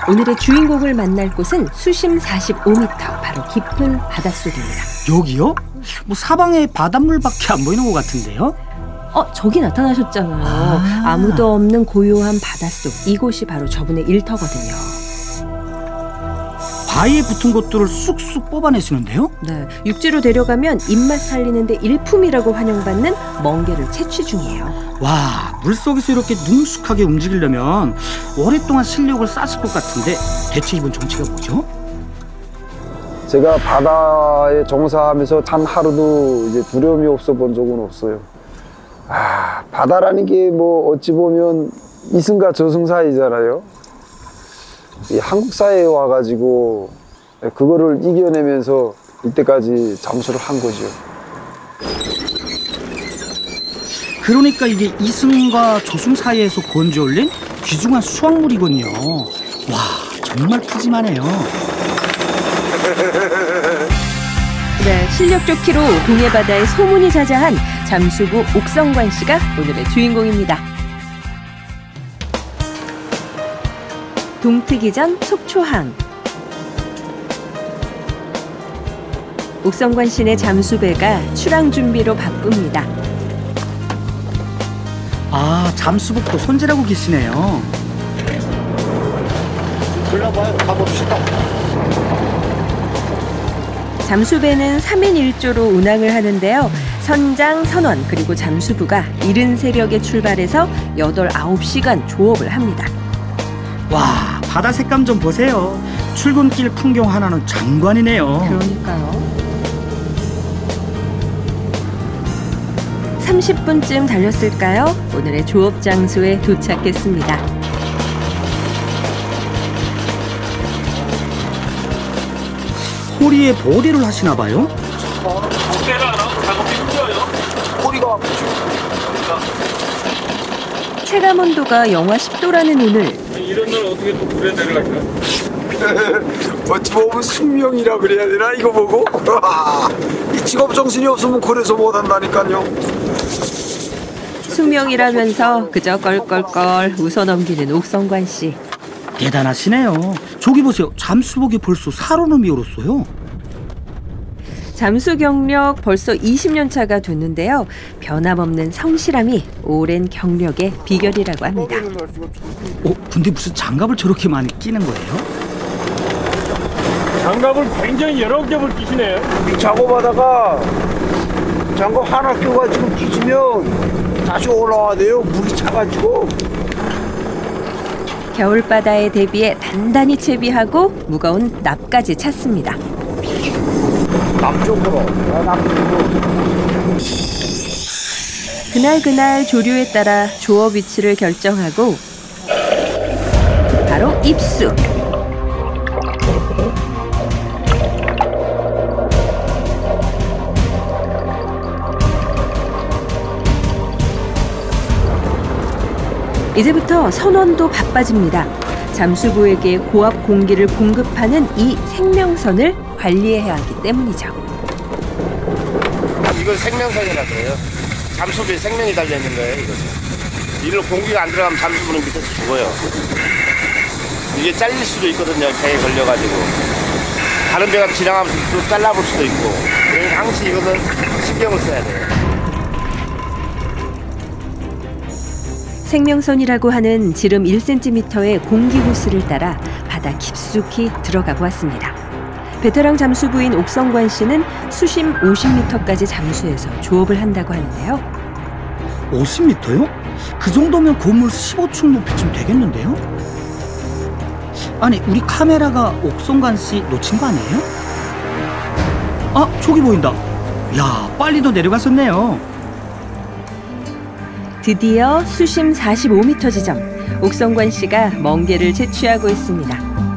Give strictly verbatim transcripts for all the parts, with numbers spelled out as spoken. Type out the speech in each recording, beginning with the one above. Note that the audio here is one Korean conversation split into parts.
오늘의 주인공을 만날 곳은 수심 사십오 미터, 바로 깊은 바닷속입니다. 여기요? 뭐 사방에 바닷물밖에 안 보이는 것 같은데요? 어, 저기 나타나셨잖아요. 아. 아무도 없는 고요한 바닷속, 이곳이 바로 저분의 일터거든요. 바위에 붙은 것들을 쑥쑥 뽑아내시는데요? 네, 육지로 데려가면 입맛 살리는데 일품이라고 환영받는 멍게를 채취 중이에요. 와, 물속에서 이렇게 능숙하게 움직이려면 오랫동안 실력을 쌓았을 것 같은데 대체 이번 정체가 뭐죠? 제가 바다에 종사하면서 단 하루도 이제 두려움이 없어 본 적은 없어요. 아, 바다라는 게 뭐 어찌 보면 이승과 저승 사이잖아요. 이 한국 사회에 와가지고 그거를 이겨내면서 이때까지 잠수를 한 거죠. 그러니까 이게 이승과 저승 사이에서 건져 올린 귀중한 수확물이군요. 와, 정말 푸짐하네요. 네, 실력 좋기로 동해바다에 소문이 자자한 잠수부 옥성관 씨가 오늘의 주인공입니다. 동트기 전 속초항. 옥성관 씨네 잠수배가 출항 준비로 바쁩니다. 아, 잠수복도 손질하고 계시네요. 골라봐요. 가봅시다. 잠수배는 삼 인 일 조로 운항을 하는데요. 선장, 선원, 그리고 잠수부가 이른 새벽에 출발해서 여덟, 아홉 시간 조업을 합니다. 와, 바다 색감 좀 보세요. 출근길 풍경 하나는 장관이네요. 그러니까요. 삼십 분쯤 달렸을까요? 오늘의 조업 장소에 도착했습니다. 호리에 보리를 하시나 봐요? 어깨가 안 하고 작업이 힘들어요. 꼬리가 아프죠. 체감 온도가 영하 십 도라는 오늘. 이런 날 어떻게 또 물에 내려갈까? 어찌 보면 숙명이라 그래야 되나 이거 보고. 이 직업 정신이 없으면 그래서 못한다니까요. 숙명이라면서 그저 껄껄껄 웃어넘기는 옥성관 씨. 대단하시네요. 저기 보세요. 잠수복이 벌써 살얼음이 얼었어요. 잠수 경력 벌써 이십 년 차가 됐는데요. 변함없는 성실함이 오랜 경력의 비결이라고 합니다. 어, 근데 무슨 장갑을 저렇게 많이 끼는 거예요? 장갑을 굉장히 여러 겹을 끼시네요. 작업하다가 장갑 하나 껴가지고 끼시면 다시 올라와야 돼요. 물이 차가지고. 겨울바다에 대비해 단단히 채비하고 무거운 납까지 찼습니다. 남쪽으로. 남쪽으로. 그날그날 조류에 따라 조업 위치를 결정하고 바로 입수. 이제부터 선원도 바빠집니다. 잠수부에게 고압 공기를 공급하는 이 생명선을 관리해야 하기 때문이죠. 이걸 생명선이라 그래요. 잠수부에 생명이 달려있는 거예요, 이것은. 이리로 공기가 안 들어가면 잠수부는 밑에서 죽어요. 이게 잘릴 수도 있거든요, 배에 걸려가지고. 다른 배가 지나가면서 또 잘라볼 수도 있고. 그러니까 항상 이것은 신경을 써야 돼요. 생명선이라고 하는 지름 일 센티미터의 공기 호스를 따라 바다 깊숙이 들어가 보았습니다. 베테랑 잠수부인 옥성관 씨는 수심 오십 미터까지 잠수해서 조업을 한다고 하는데요. 오십 미터요? 그 정도면 고물 십오 층 높이쯤 되겠는데요? 아니, 우리 카메라가 옥성관 씨 놓친 거 아니에요? 아, 저기 보인다. 야, 빨리도 내려갔었네요. 드디어 수심 사십오 미터 지점, 옥성관 씨가 멍게를 채취하고 있습니다.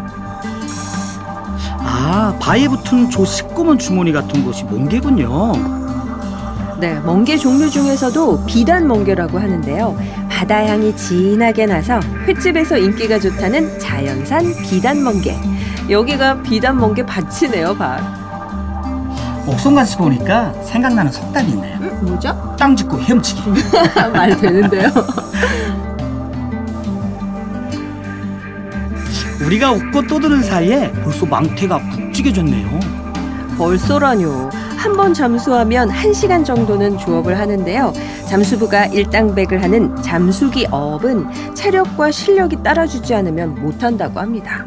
아, 바위에 붙은 저 시꺼먼 주머니 같은 것이 멍게군요. 네, 멍게 종류 중에서도 비단 멍게라고 하는데요. 바다 향이 진하게 나서 횟집에서 인기가 좋다는 자연산 비단 멍게. 여기가 비단 멍게 밭이네요, 밭. 옥성관 씨 보니까 생각나는 석단이 있네요. 음, 뭐죠? 땅 짚고 헤엄치기. 말 되는데요. 우리가 웃고 떠드는 사이에 벌써 망태가 묵직해졌네요. 벌써라뇨. 한 번 잠수하면 한 시간 정도는 조업을 하는데요. 잠수부가 일당백을 하는 잠수기 어업은 체력과 실력이 따라주지 않으면 못한다고 합니다.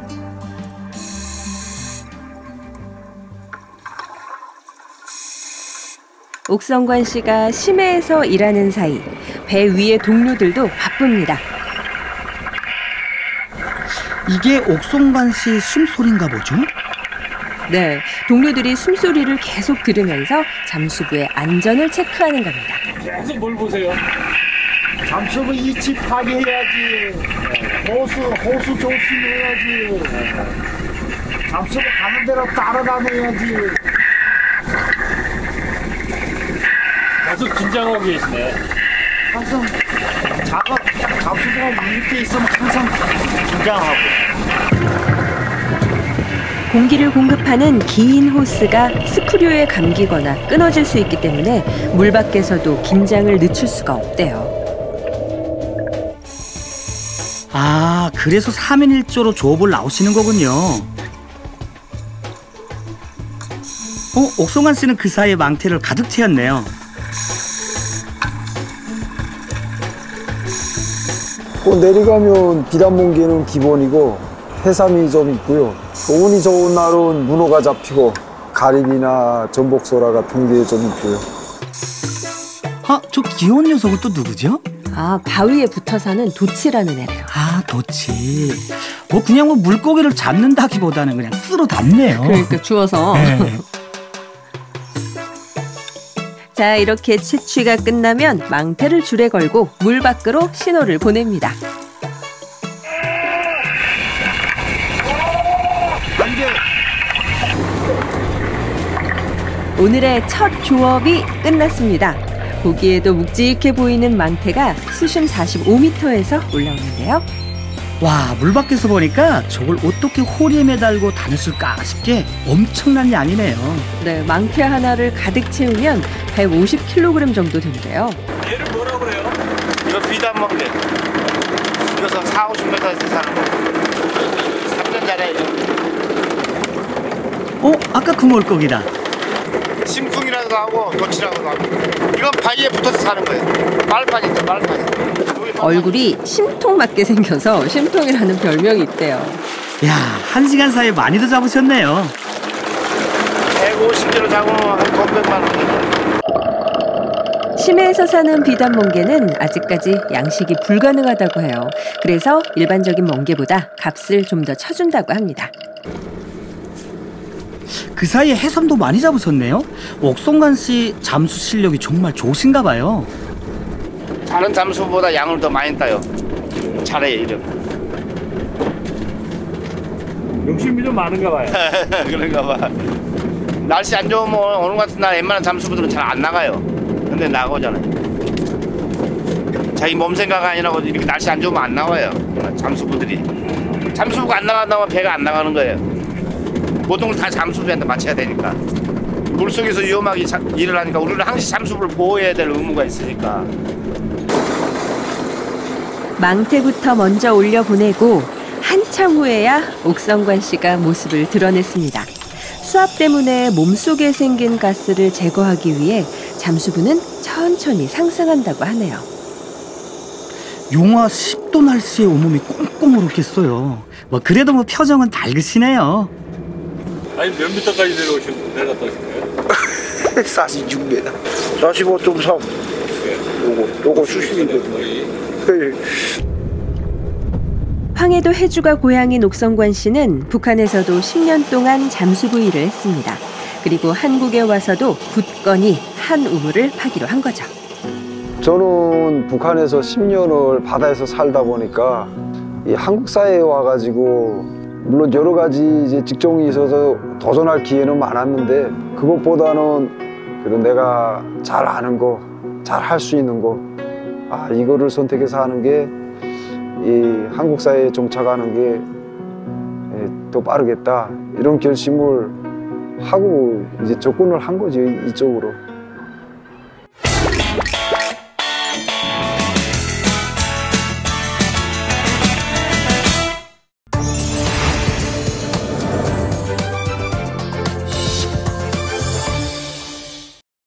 옥성관 씨가 심해에서 일하는 사이 배 위의 동료들도 바쁩니다. 이게 옥성관 씨 숨소리인가 보죠? 네, 동료들이 숨소리를 계속 들으면서 잠수부의 안전을 체크하는 겁니다. 계속 뭘 보세요? 잠수부 이치 파괴해야지. 호수, 호수 조심해야지. 잠수부 가는 대로 따라다녀야지. 계속 긴장하고 계시네. 항상 작업, 잠수부가 밑에 있으면 항상 긴장하고. 공기를 공급하는 긴 호스가 스크류에 감기거나 끊어질 수 있기 때문에 물 밖에서도 긴장을 늦출 수가 없대요. 아, 그래서 삼인일조로 조업을 나오시는 거군요. 어, 옥성관 씨는 그 사이에 망태를 가득 채웠네요. 뭐 내려가면 비단멍게는 기본이고 해삼이 좀 있고요. 운이 좋은 날은 문어가 잡히고 가리비나 전복소라가 평대에 좀 있고요. 아, 저 귀여운 녀석은 또 누구죠? 아, 바위에 붙어 사는 도치라는 애래요. 아, 도치. 뭐 그냥 뭐 물고기를 잡는다기보다는 그냥 쓸어 담네요. 그러니까 주워서. 네. 자, 이렇게 채취가 끝나면 망태를 줄에 걸고 물 밖으로 신호를 보냅니다. 오늘의 첫 조업이 끝났습니다. 보기에도 묵직해 보이는 망태가 수심 사십오 미터에서 올라오는데요. 와, 물 밖에서 보니까 저걸 어떻게 호리에 매달고 다녔을까 싶게 엄청난 양이네요. 네, 망태 하나를 가득 채우면 백오십 킬로그램 정도 된대요. 얘를 뭐라 그래요? 이거 비단멍게. 이것은 사오십 미터에서 사는 거. 삼 년 전에 어, 아까 그 물고기다. 심쿵이라고도 하고 도치라고도 하고. 이건 바위에 붙어서 사는 거예요. 말판 있죠, 말판. 얼굴이 심통맞게 생겨서 심통이라는 별명이 있대요. 야, 한 시간 사이에 많이도 잡으셨네요. 백오십 킬로 잡으면 한 오백만 원. 심해에서 사는 비단멍게는 아직까지 양식이 불가능하다고 해요. 그래서 일반적인 멍게보다 값을 좀 더 쳐준다고 합니다. 그 사이에 해삼도 많이 잡으셨네요. 옥성관 씨 잠수 실력이 정말 좋으신가 봐요. 다른 잠수보다 양을 더 많이 따요. 잘해요, 이름. 욕심이 좀 많은가 봐요. 그런가 봐. 날씨 안 좋으면 오늘 같은 날 웬만한 잠수부들은 잘 안 나가요. 근데 나가잖아요. 자기 몸 생각 아니라고 이렇게 날씨 안 좋으면 안 나와요. 잠수부들이. 잠수부가 안 나간다면 배가 안 나가는 거예요. 모든 걸 다 잠수부한테 맞춰야 되니까. 물속에서 위험하게 자, 일을 하니까 우리는 항상 잠수부를 보호해야 될 의무가 있으니까. 망태부터 먼저 올려보내고 한참 후에야 옥성관 씨가 모습을 드러냈습니다. 수압 때문에 몸속에 생긴 가스를 제거하기 위해 잠수부는 천천히 상승한다고 하네요. 영하 십 도 날씨에 온몸이 꽁꽁 얼었겠어요. 뭐 그래도 뭐 표정은 밝으시네요. 아니 몇 미터까지 내려오신 내려갔다 오신 거예요? 사십육 미터. 사십오 점 삼. 요거, 요거 수심이거든요. 황해도 해주가 고향인 옥성관 씨는 북한에서도 십 년 동안 잠수부 일을 했습니다. 그리고 한국에 와서도 굳건히 한 우물을 파기로 한 거죠. 저는 북한에서 십 년을 바다에서 살다 보니까 이 한국 사회에 와가지고 물론 여러 가지 이제 직종이 있어서 도전할 기회는 많았는데 그것보다는 그래도 내가 잘 아는 거, 잘 할 수 있는 거, 아 이거를 선택해서 하는 게 이 한국 사회에 정착하는 게 더 빠르겠다 이런 결심을 하고 이제 접근을 한 거지 이쪽으로.